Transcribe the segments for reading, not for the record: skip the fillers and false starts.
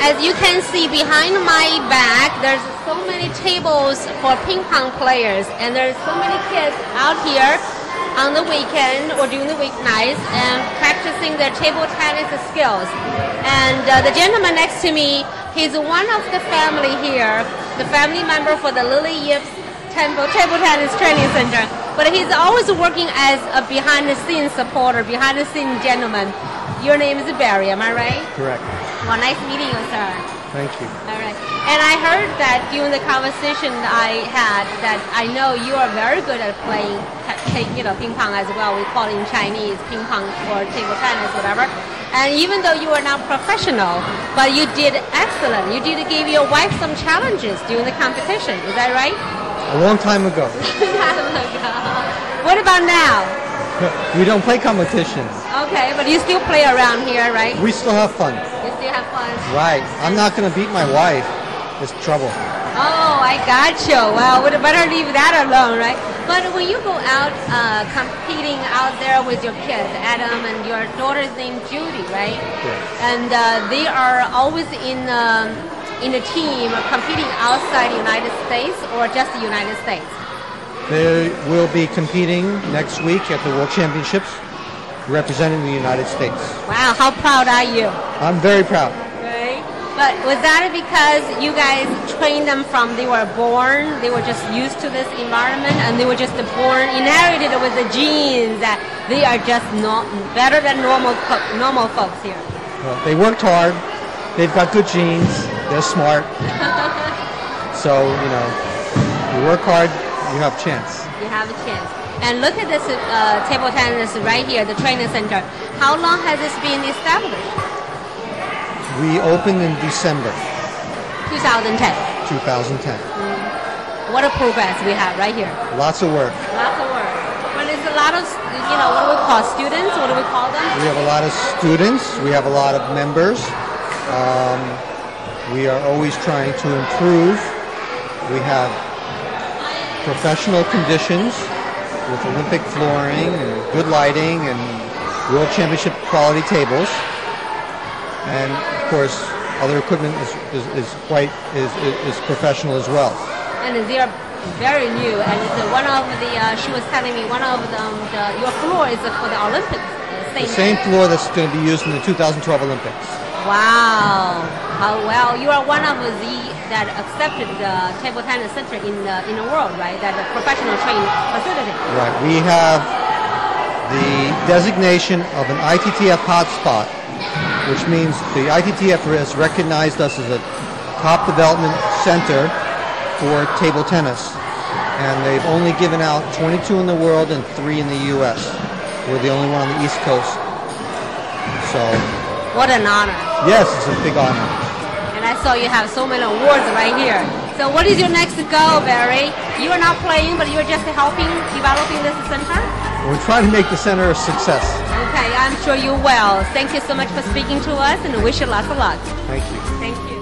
as you can see behind my back, there's so many tables for ping pong players, and there's so many kids out here on the weekend or during the weeknights and practicing their table tennis skills. And the gentleman next to me, he's one of the family here, the family member for the Lily Yip's Table Tennis Training Center. But he's always working as a behind-the-scenes supporter, behind-the-scenes gentleman. Your name is Barry, am I right? Correct. Well, nice meeting you, sir. Thank you. All right. And I heard that during the conversation I had that I know you are very good at playing, ping pong as well. We call it in Chinese ping pong or table tennis, whatever. And even though you are not professional, but you did excellent. You did give your wife some challenges during the competition. Is that right? A long time ago. What about now? We don't play competitions. Okay, but you still play around here, right? We still have fun. You still have fun? Right. I'm not going to beat my wife. It's trouble. Oh, I got you. Well, we'd better leave that alone, right? But when you go out competing out there with your kids, Adam, and your daughter's named Judy, right? Yes. And they are always in a team competing outside the United States or just the United States? They will be competing next week at the World Championships, representing the United States. Wow, how proud are you? I'm very proud. Right. But was that because you guys trained them from they were born, they were just used to this environment, and they were just born, inherited with the genes that they are just not better than normal folks here? Well, they worked hard. They've got good genes. They're smart. So, you work hard, you have a chance. You have a chance. And look at this table tennis right here, the training center. How long has this been established? We opened in December 2010. 2010. What a progress we have right here. Lots of work. Lots of work. But it's a lot of, what do we call students? What do we call them? We have a lot of students. We have a lot of members. We are always trying to improve. We have professional conditions with Olympic flooring and good lighting and World Championship quality tables. And of course, other equipment is professional as well. And they are very new. And it's one of the, she was telling me, one of them, your floor is for the Olympics. The same floor that's going to be used in the 2012 Olympics. Wow! How well you are one of the that accepted the table tennis center in the world, right? That the professional training facility. Right. We have the designation of an ITTF hotspot, which means the ITTF has recognized us as a top development center for table tennis, and they've only given out 22 in the world and 3 in the U.S. We're the only one on the East Coast. So. What an honor. Yes, it's a big honor. And I saw you have so many awards right here. So what is your next goal, Barry? You are not playing, but you're just helping developing this center? We're trying to make the center a success. Okay, I'm sure you will. Thank you so much for speaking to us, and wish you lots of luck. Thank you. Thank you.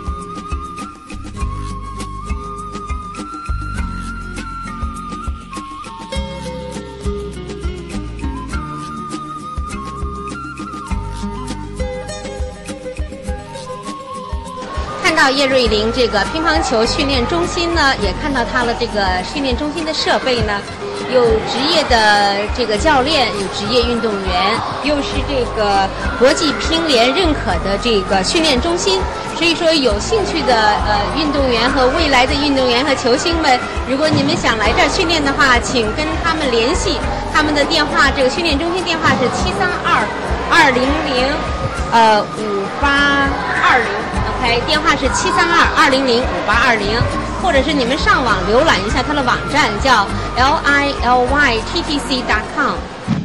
看到叶瑞玲这个乒乓球训练中心呢，也看到她的这个训练中心的设备呢，有职业的这个教练，有职业运动员，又是这个国际乒联认可的这个训练中心。所以说，有兴趣的运动员和未来的运动员和球星们，如果你们想来这儿训练的话，请跟他们联系。他们的电话，这个训练中心电话是732-200-5820。OK， 电话是732-200-5820，或者是你们上网浏览一下它的网站，叫 lillyttc.com。